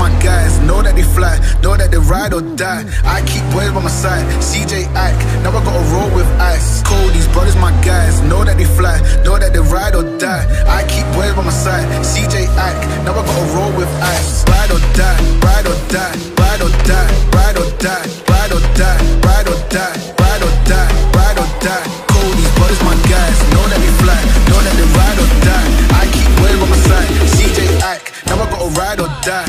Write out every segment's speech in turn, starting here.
my guys, know that they fly, know that they ride or die. I keep boys by my side, CJ Ike, now I gotta roll with ice. Cody's brothers, my guys, know that they fly, know that they ride or die. I keep boys by my side, CJ Ike, now I gotta roll with ice. Ride or die, ride or die, ride or die, ride or die, ride or die, ride or die, ride or die, ride or die. Cody's brothers, my guys, know that they fly, know that they ride or die. I keep boys by my side, CJ Ike, now I gotta ride or die.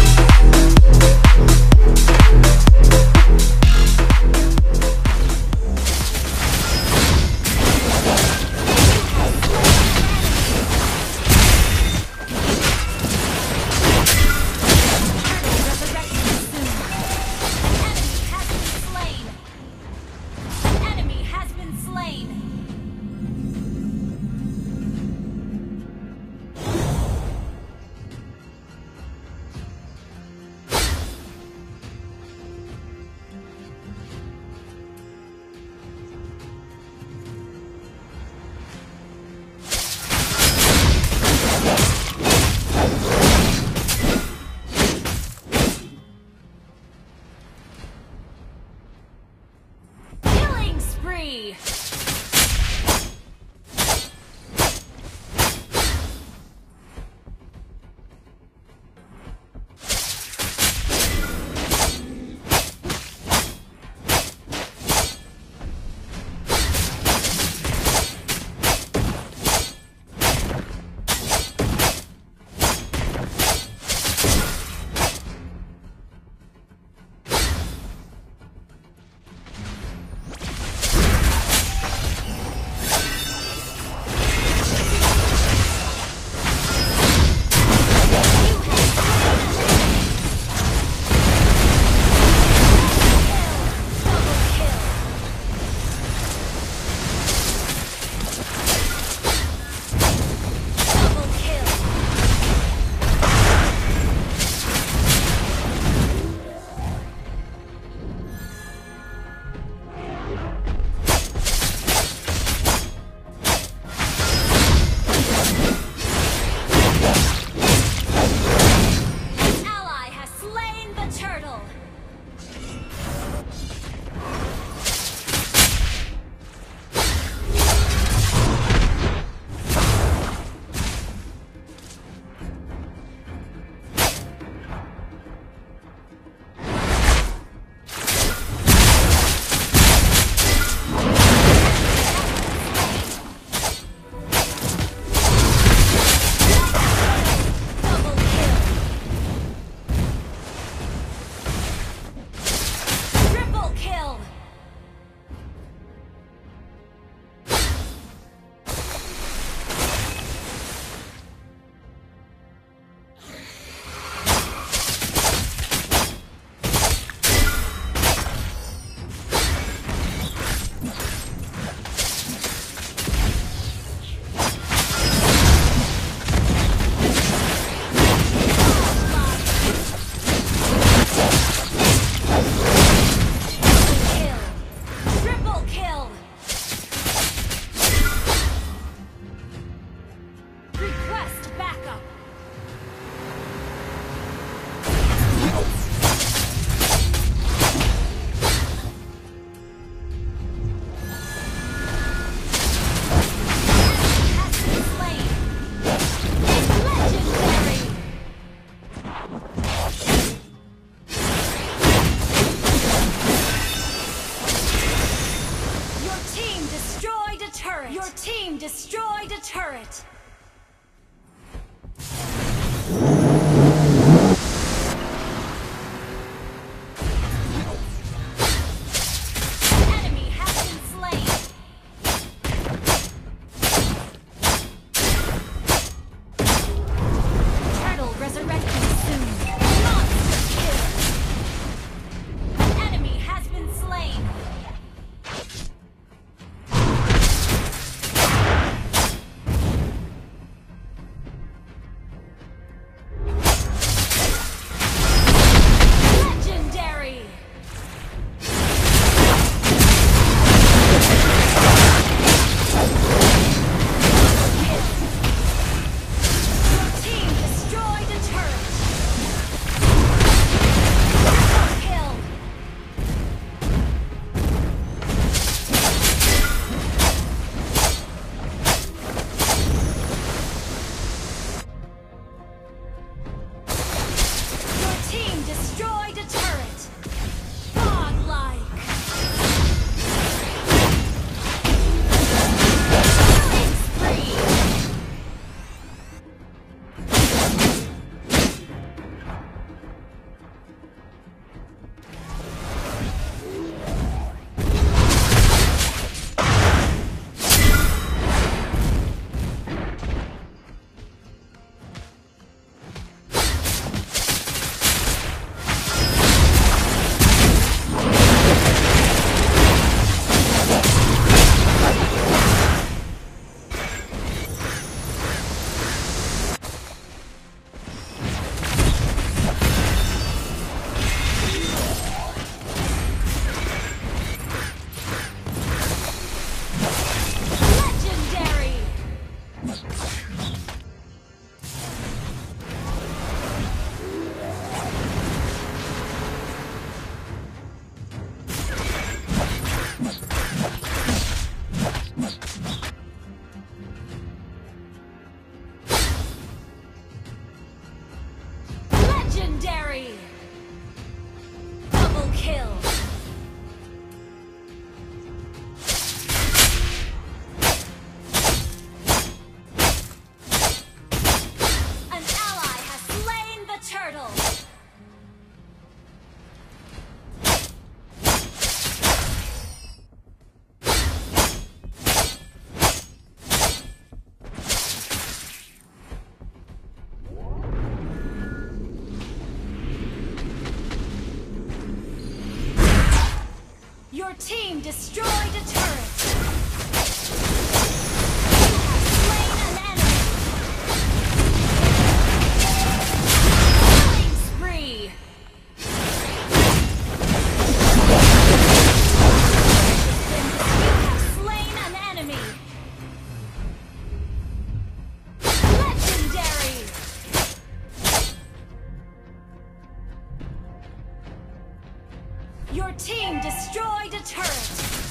Destroyed a turret! Enemy has been slain! Turtle resurrecting soon! Monster kill! Enemy has been slain! team destroyed a turret. You have slain an enemy. Killing spree. You have slain an enemy. Legendary. Your team destroyed a turret.